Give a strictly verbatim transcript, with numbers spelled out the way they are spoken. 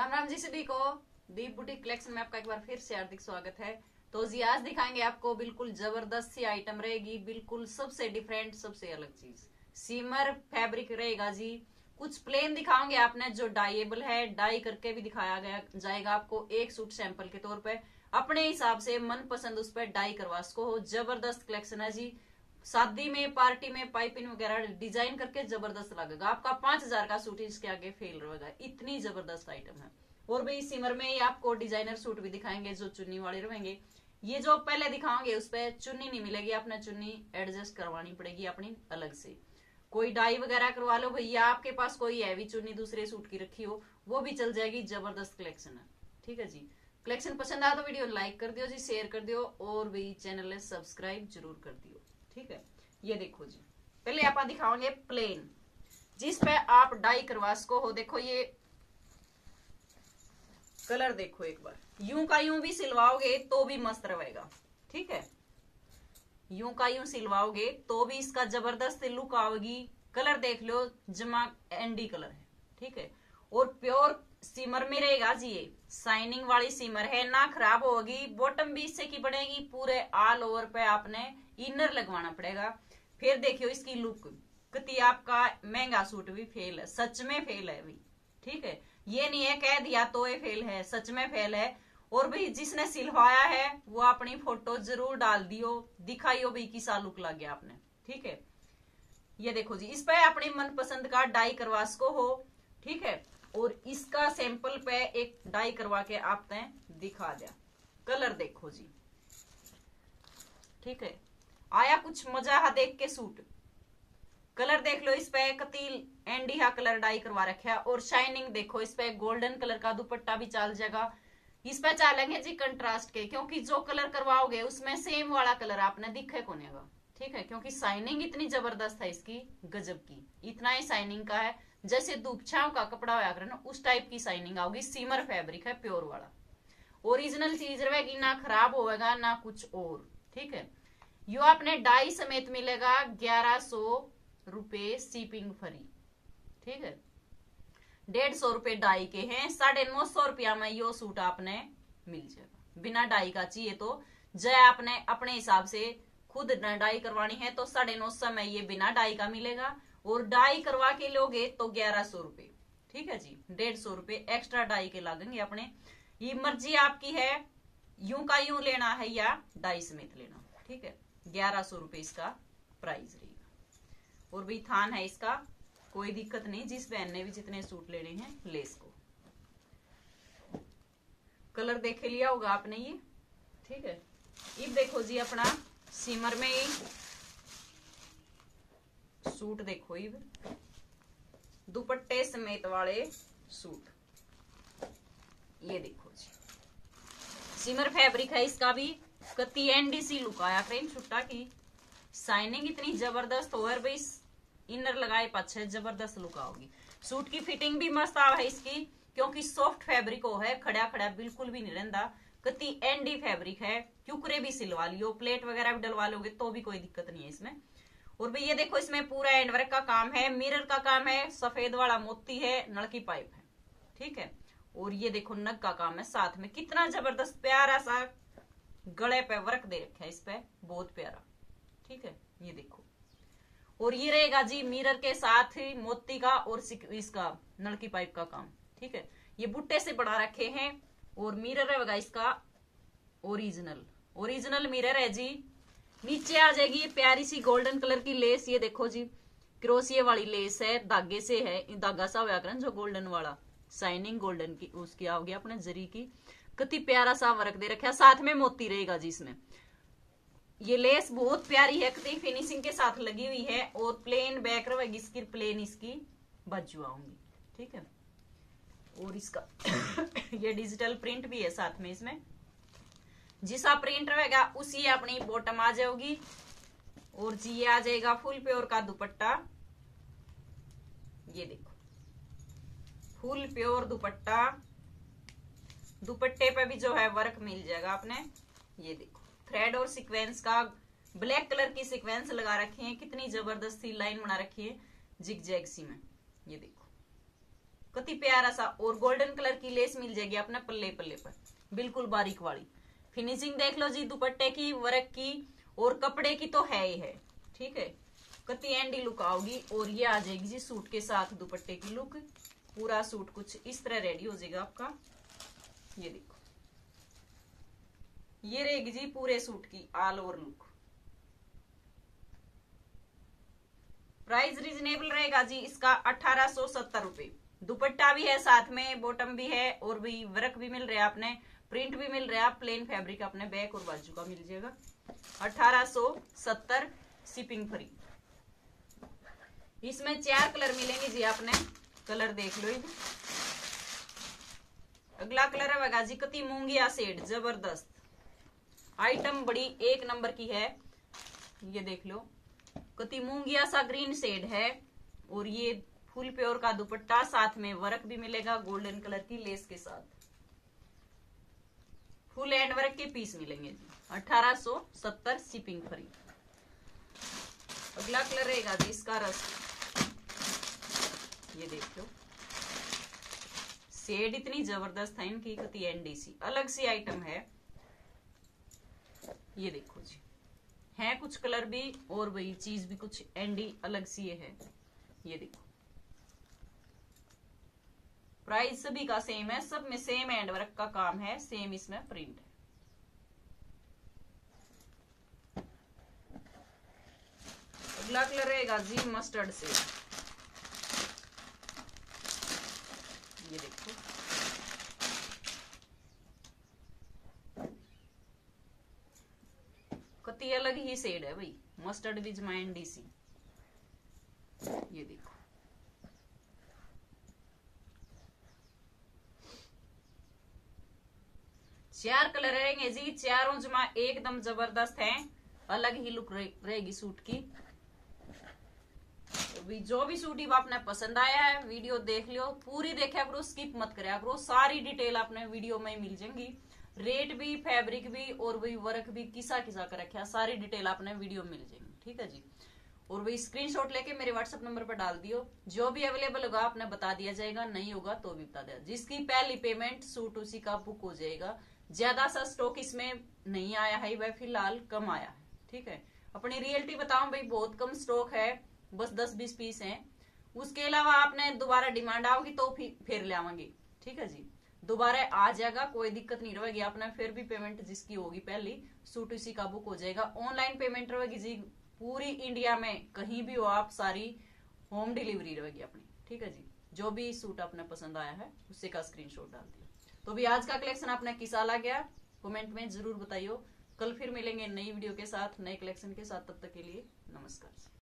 राम राम जी सभी को। दीप boutique collection में आपका एक बार फिर से हार्दिक स्वागत है। तो जी आज दिखाएंगे आपको बिल्कुल जबरदस्त सी आइटम रहेगी, बिल्कुल सबसे डिफरेंट, सबसे अलग चीज। सीमर फैब्रिक रहेगा जी। कुछ प्लेन दिखाओगे आपने जो डाइएबल है, डाई करके भी दिखाया गया जाएगा आपको एक सूट सैंपल के तौर पे। अपने हिसाब से मन पसंद उस पर डाई करवा सको हो। जबरदस्त कलेक्शन है जी। शादी में, पार्टी में पाइपिंग वगैरह डिजाइन करके जबरदस्त लगेगा। आपका पांच हजार का सूट इसके आगे फेल रहेगा, इतनी जबरदस्त आइटम है। और भी सिमर में ही आपको डिजाइनर सूट भी दिखाएंगे जो चुन्नी वाले रहेंगे। ये जो पहले दिखाओगे उस पर चुन्नी नहीं मिलेगी, आपने चुन्नी एडजस्ट करवानी पड़ेगी अपनी अलग से। कोई डाई वगैरह करवा लो भैया, आपके पास कोई हैवी चुन्नी दूसरे सूट की रखी हो वो भी चल जाएगी। जबरदस्त कलेक्शन है, ठीक है जी। कलेक्शन पसंद आया तो वीडियो लाइक कर दियो जी, शेयर कर दियो और भी चैनल सब्सक्राइब जरूर कर दियो, ठीक है। ये देखो जी, पहले आप दिखाओगे प्लेन जिस पे आप डाई करवा सको हो। देखो ये कलर देखो एक बार, यूं का यूं भी सिलवाओगे तो भी मस्त रहेगा, ठीक है। यूं का यूं सिलवाओगे तो भी इसका जबरदस्त लुक आएगी। कलर देख लो, जमा एंडी कलर है, ठीक है। और प्योर सिमर में रहेगा जी, ये शाइनिंग वाली सिमर है, ना खराब होगी। बॉटम भी इससे की बनेगी, पूरे ऑल ओवर पे आपने इनर लगवाना पड़ेगा। फिर देखियो इसकी लुक कति, आपका महंगा सूट भी फेल है, सच में फेल है भी, ठीक है। ये नहीं है कह दिया तो ये फेल है, सच में फेल है। और भाई जिसने सिलवाया है वो अपनी फोटो जरूर डाल दियो, दिखाइयो भाई किसा लुक लग गया आपने, ठीक है। ये देखो जी, इस पे अपनी मनपसंद का डाई करवा सको हो, ठीक है। और इसका सैंपल पे एक डाई करवा के आपने दिखा दिया। कलर देखो जी, ठीक है। आया कुछ मजा हा देख के सूट। कलर देख लो, इस पे कतील एंडिया कलर डाई करवा रखा है। और शाइनिंग देखो, इस पे गोल्डन कलर का दुपट्टा भी चल जाएगा। इस पे चलेंगे जी कंट्रास्ट के, क्योंकि जो कलर करवाओगे उसमें सेम वाला कलर आपने दिखे को नहीं, ठीक है। क्योंकि शाइनिंग इतनी जबरदस्त है इसकी, गजब की। इतना ही शाइनिंग का है जैसे धूपछांव का कपड़ा होया करे ना, उस टाइप की शाइनिंग आओगी। सीमर फैब्रिक है, प्योर वाला, ओरिजिनल चीज रहेगी, ना खराब होगा ना कुछ और, ठीक है। यो आपने डाई समेत मिलेगा ग्यारह सौ रुपए शिपिंग फ्री, ठीक है। डेढ़ सौ रुपए डाई के हैं, साढ़े नौ सौ रुपया में यो सूट आपने मिल जाएगा। बिना डाई का चाहिए तो जय आपने अपने हिसाब से खुद डाई करवानी है तो साढ़े नौ सौ में ये बिना डाई का मिलेगा। और डाई करवा के लोगे तो ग्यारह सौ रुपए, ठीक है जी। डेढ़ सौ रुपए एक्स्ट्रा डाई के लागेंगे अपने। ये मर्जी आपकी है, यूं का यूं लेना है या डाई समेत लेना, ठीक है। ग्यारह सौ रुपए इसका प्राइस रहेगा। और भी थान है इसका, कोई दिक्कत नहीं, जिस बहन ने भी जितने सूट लेने हैं ले इसको। कलर देखे लिया होगा आपने ये, ठीक है। अब देखो जी अपना सिमर में ही सूट देखो, इब दुपट्टे समेत वाले सूट, ये देखो जी। सिमर फैब्रिक है इसका भी, कति एंडी सी लुक आया फ्रेंड छुट्टा की। शाइनिंग इतनी जबरदस्त हो है भाई, इनर लगाए पाछे जबरदस्त लुक आओगी। सूट की फिटिंग भी मस्त आ है इसकी, क्योंकि सॉफ्ट फैब्रिक हो है, खड़ा खड़ा बिल्कुल भी नहीं रहता। कति एंडी फैब्रिक है, क्यूकरे भी सिलवा लियो, प्लेट वगैरह भी डलवा लोगे तो भी कोई दिक्कत नहीं है इसमें। और भाई ये देखो, इसमें पूरा एंड वर्क का काम है, मिरर का काम है, सफेद वाला मोती है, नलकी पाइप है, ठीक है। और ये देखो नग का काम है साथ में, कितना जबरदस्त प्यारा सा गले पे वर्क दे रखा है इस पे, बहुत प्यारा, ठीक है। ये देखो, और ये रहेगा जी मिरर के साथ ही मोती का और इसका नलकी पाइप का काम, ठीक है। ये बुट्टे से बना रखे हैं। और मिरर रहेगा इसका ओरिजिनल, ओरिजिनल मिरर है जी। नीचे आ जाएगी ये प्यारी सी गोल्डन कलर की लेस, ये देखो जी क्रोशिया वाली लेस है, धागे से है, धागा सा होया करन जो गोल्डन वाला, शाइनिंग गोल्डन की उसकी आओगी अपने जरी की। कितनी प्यारा सा वर्क दे रखा है, साथ में मोती रहेगा जी इसमें। ये लेस बहुत प्यारी है, कितनी फिनिशिंग के साथ लगी हुई है। और प्लेन बैक रहेगी इसकी, प्लेन इसकी बाजू आऊंगी, ठीक है। और इसका ये डिजिटल प्रिंट भी है साथ में इसमें, जिसा प्रिंट रहेगा उसी अपनी बॉटम आ जाएगी। और जी ये आ जाएगा फुल प्योर का दुपट्टा, ये देखो फुल प्योर दुपट्टा। दुपट्टे पे भी जो है वर्क मिल जाएगा आपने, ये देखो थ्रेड और सीक्वेंस का, ब्लैक कलर की सीक्वेंस लगा रखी है, कितनी जबरदस्ती लाइन बना रखी है जिग जैग सी में, ये देखो कति प्यारा सा, और गोल्डन कलर की लेस मिल जाएगी अपने पल्ले पल्ले पर, बिल्कुल बारीक वाली। फिनिशिंग देख लो जी दुपट्टे की, वर्क की और कपड़े की तो है ही है, ठीक है। कति एंडी लुक आओगी, और ये आ जाएगी जी सूट के साथ दुपट्टे की लुक। पूरा सूट कुछ इस तरह रेडी हो जाएगा आपका। ये देखो, ये रहेगी जी पूरे सूट की all over look. Price reasonable रहेगा जी इसका अठारह सौ सत्तर रुपए। दुपट्टा भी है साथ में, बॉटम भी है, और भी वर्क भी मिल रहा है आपने, प्रिंट भी मिल रहा है, प्लेन फैब्रिक अपने बैक और बाजू का मिल जाएगा। अठारह सौ सत्तर, शिपिंग फ्री। इसमें चार कलर मिलेंगे जी आपने, कलर देख लो। अगला कलर है वगाजी कति मूंगिया शेड, जबरदस्त आइटम, बड़ी एक नंबर की है। ये देख लो, कति मूंगिया सा ग्रीन शेड है, और ये फुल प्योर का दुपट्टा, साथ में वर्क भी मिलेगा गोल्डन कलर की लेस के साथ। फुल एंड वर्क के पीस मिलेंगे जी, अठारह सौ सत्तर, शिपिंग फ्री। अगला कलर रहेगा जी इसका रस, ये देख लो, शेड इतनी जबरदस्त है इनकी, कति एनडीसी अलग सी आइटम है। ये देखो जी, है कुछ कलर भी, और वही चीज भी कुछ एंडी अलग सी है। ये देखो, प्राइस सभी का सेम है, सब में सेम एंड वर्क का काम है, सेम इसमें प्रिंट है। अगला कलर रहेगा जी मस्टर्ड से, ये देखो, कति अलग ही शेड है भाई, मस्टर्ड विज माइन डीसी। ये देखो, चार कलर रहेंगे जी, चारों जमा एकदम जबरदस्त हैं, अलग ही लुक रहेगी सूट की। जो भी सूट ही आपने पसंद आया है, वीडियो देख लियो, पूरी देखा करो, स्किप मत करा करो, सारी डिटेल आपने वीडियो में मिल जाएंगी। रेट भी, फैब्रिक भी, और वही वर्क भी किसा किसा कर रखा, सारी डिटेल आपने वीडियो में मिल जाएंगी, ठीक है जी। और वही स्क्रीनशॉट लेके मेरे व्हाट्सएप नंबर पर डाल दियो, जो भी अवेलेबल होगा आपने बता दिया जाएगा, नहीं होगा तो भी बता दिया। जिसकी पहली पेमेंट सूट उसी का बुक हो जाएगा। ज्यादा सा स्टॉक इसमें नहीं आया है, वह फिलहाल कम आया है, ठीक है। अपनी रियलिटी बताऊं भाई, बहुत कम स्टॉक है, बस दस बीस पीस हैं। उसके अलावा आपने दोबारा डिमांड आओगी तो फिर ले आवांगे, ठीक है जी, दोबारा आ जाएगा, कोई दिक्कत नहीं रहेगी। आपने फिर भी पेमेंट जिसकी होगी पहली, सूट उसी का बुक हो जाएगा। ऑनलाइन पेमेंट रहेगी जी, पूरी इंडिया में कहीं भी हो आप, सारी होम डिलीवरी रहेगी अपनी, ठीक है जी। जो भी सूट आपने पसंद आया है उसी का स्क्रीनशॉट डाल दिया। तो भी आज का कलेक्शन आपने किसा लगा कमेंट में जरूर बताइयो। कल फिर मिलेंगे नई वीडियो के साथ, नए कलेक्शन के साथ, तब तक के लिए नमस्कार।